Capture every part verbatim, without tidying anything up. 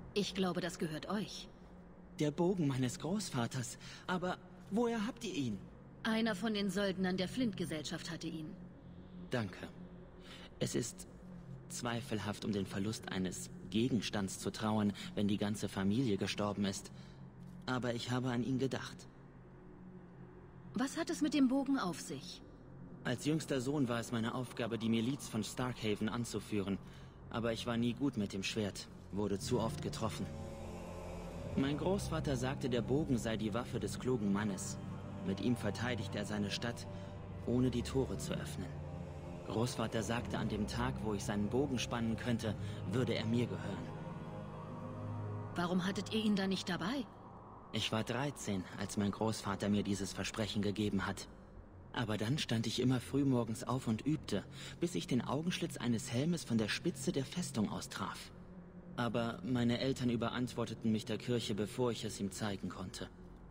Ich glaube, das gehört euch. Der Bogen meines Großvaters. Aber woher habt ihr ihn? Einer von den Söldnern der Flint-Gesellschaft hatte ihn. Danke. Es ist zweifelhaft, um den Verlust eines Gegenstands zu trauern, wenn die ganze Familie gestorben ist. Aber ich habe an ihn gedacht. Was hat es mit dem Bogen auf sich? Als jüngster Sohn war es meine Aufgabe, die Miliz von Starkhaven anzuführen. Aber ich war nie gut mit dem Schwert, wurde zu oft getroffen. Mein Großvater sagte, der Bogen sei die Waffe des klugen Mannes. Mit ihm verteidigt er seine Stadt, ohne die Tore zu öffnen. Großvater sagte, an dem Tag, wo ich seinen Bogen spannen könnte, würde er mir gehören. Warum hattet ihr ihn da nicht dabei? Ich war dreizehn, als mein Großvater mir dieses Versprechen gegeben hat. Aber dann stand ich immer früh morgens auf und übte, bis ich den Augenschlitz eines Helmes von der Spitze der Festung aus traf. Aber meine Eltern überantworteten mich der Kirche, bevor ich es ihm zeigen konnte.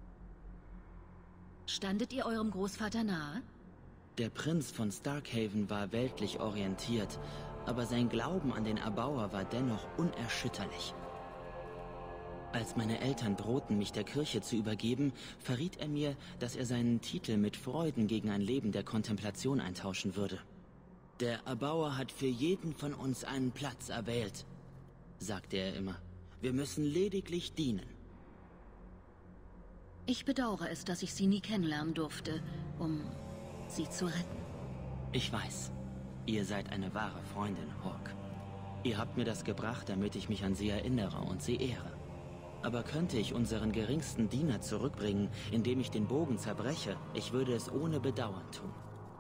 Standet ihr eurem Großvater nahe? Der Prinz von Starkhaven war weltlich orientiert, aber sein Glauben an den Erbauer war dennoch unerschütterlich. Als meine Eltern drohten, mich der Kirche zu übergeben, verriet er mir, dass er seinen Titel mit Freuden gegen ein Leben der Kontemplation eintauschen würde. Der Erbauer hat für jeden von uns einen Platz erwählt, sagte er immer. Wir müssen lediglich dienen. Ich bedauere es, dass ich sie nie kennenlernen durfte, um sie zu retten. Ich weiß. Ihr seid eine wahre Freundin, Hawke. Ihr habt mir das gebracht, damit ich mich an sie erinnere und sie ehre. Aber könnte ich unseren geringsten Diener zurückbringen, indem ich den Bogen zerbreche, ich würde es ohne Bedauern tun.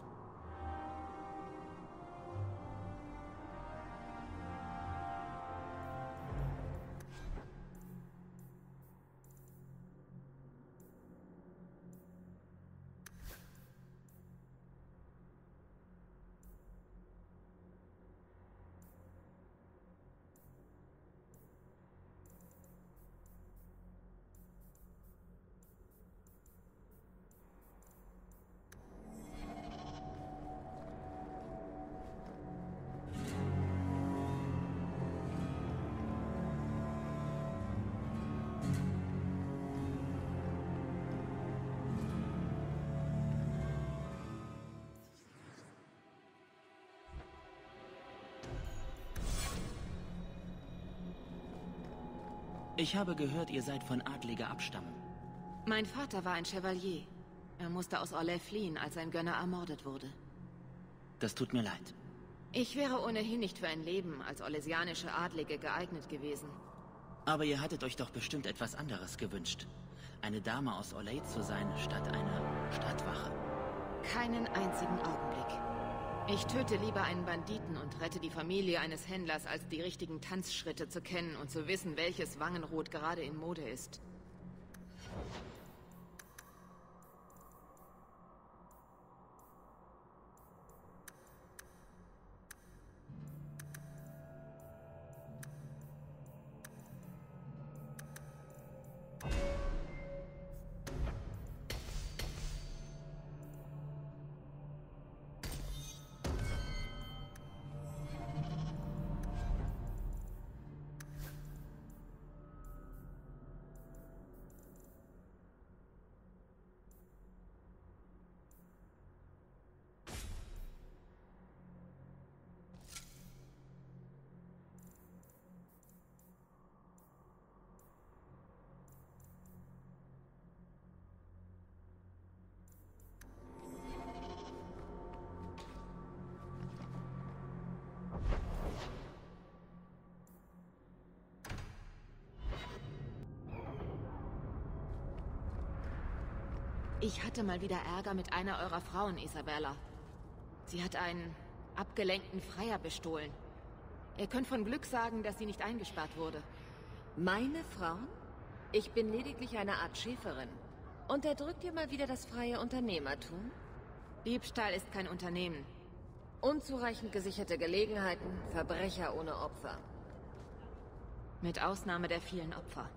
Ich habe gehört, ihr seid von adliger Abstammung. Mein Vater war ein Chevalier. Er musste aus Orlais fliehen, als sein Gönner ermordet wurde. Das tut mir leid. Ich wäre ohnehin nicht für ein Leben als orlesianische Adlige geeignet gewesen. Aber ihr hattet euch doch bestimmt etwas anderes gewünscht. Eine Dame aus Orlais zu sein, statt einer Stadtwache. Keinen einzigen Augenblick. Ich töte lieber einen Banditen und rette die Familie eines Händlers, als die richtigen Tanzschritte zu kennen und zu wissen, welches Wangenrot gerade in Mode ist. Ich hatte mal wieder Ärger mit einer eurer Frauen, Isabella. Sie hat einen abgelenkten Freier bestohlen. Ihr könnt von Glück sagen, dass sie nicht eingesperrt wurde. Meine Frauen? Ich bin lediglich eine Art Schäferin. Unterdrückt ihr mal wieder das freie Unternehmertum? Diebstahl ist kein Unternehmen. Unzureichend gesicherte Gelegenheiten, Verbrecher ohne Opfer. Mit Ausnahme der vielen Opfer.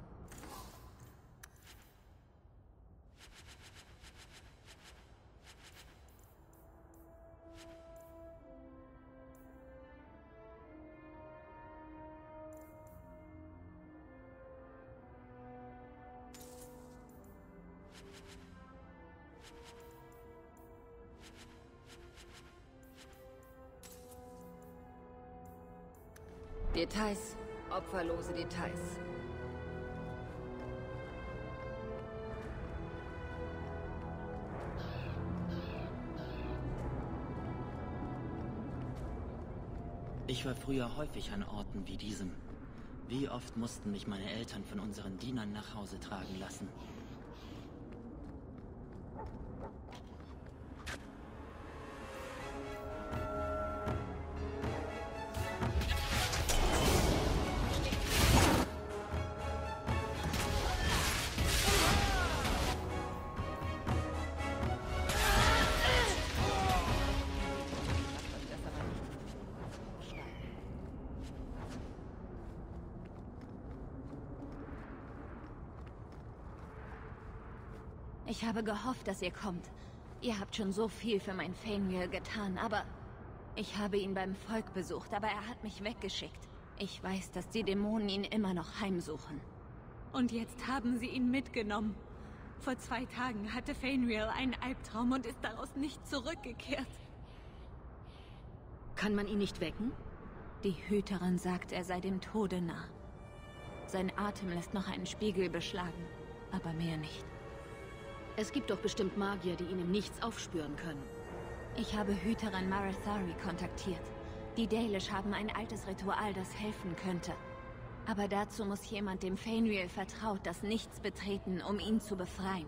Details. Opferlose Details. Ich war früher häufig an Orten wie diesem. Wie oft mussten mich meine Eltern von unseren Dienern nach Hause tragen lassen. Ich habe gehofft, dass ihr kommt. Ihr habt schon so viel für mein Fainriel getan, aber... Ich habe ihn beim Volk besucht, aber er hat mich weggeschickt. Ich weiß, dass die Dämonen ihn immer noch heimsuchen. Und jetzt haben sie ihn mitgenommen. Vor zwei Tagen hatte Fainriel einen Albtraum und ist daraus nicht zurückgekehrt. Kann man ihn nicht wecken? Die Hüterin sagt, er sei dem Tode nah. Sein Atem lässt noch einen Spiegel beschlagen, aber mehr nicht. Es gibt doch bestimmt Magier, die ihn im Nichts aufspüren können. Ich habe Hüterin Marethari kontaktiert. Die Dalish haben ein altes Ritual, das helfen könnte. Aber dazu muss jemand dem Fainriel vertraut das Nichts betreten, um ihn zu befreien.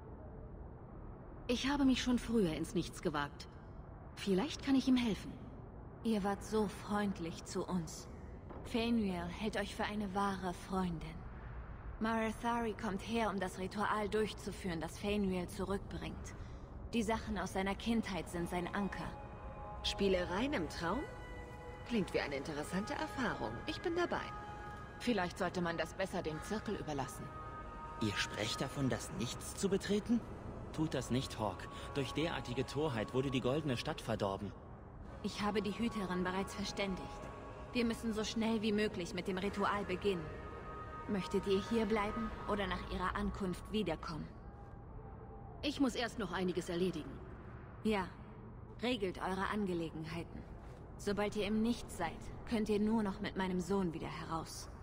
Ich habe mich schon früher ins Nichts gewagt. Vielleicht kann ich ihm helfen. Ihr wart so freundlich zu uns. Fainriel hält euch für eine wahre Freundin. Marethari kommt her, um das Ritual durchzuführen, das Fainriel zurückbringt. Die Sachen aus seiner Kindheit sind sein Anker. Spielereien im Traum? Klingt wie eine interessante Erfahrung. Ich bin dabei. Vielleicht sollte man das besser dem Zirkel überlassen. Ihr sprecht davon, das Nichts zu betreten? Tut das nicht, Hawk. Durch derartige Torheit wurde die Goldene Stadt verdorben. Ich habe die Hüterin bereits verständigt. Wir müssen so schnell wie möglich mit dem Ritual beginnen. Möchtet ihr hier bleiben oder nach ihrer Ankunft wiederkommen? Ich muss erst noch einiges erledigen. Ja, regelt eure Angelegenheiten. Sobald ihr im Nichts seid, könnt ihr nur noch mit meinem Sohn wieder heraus.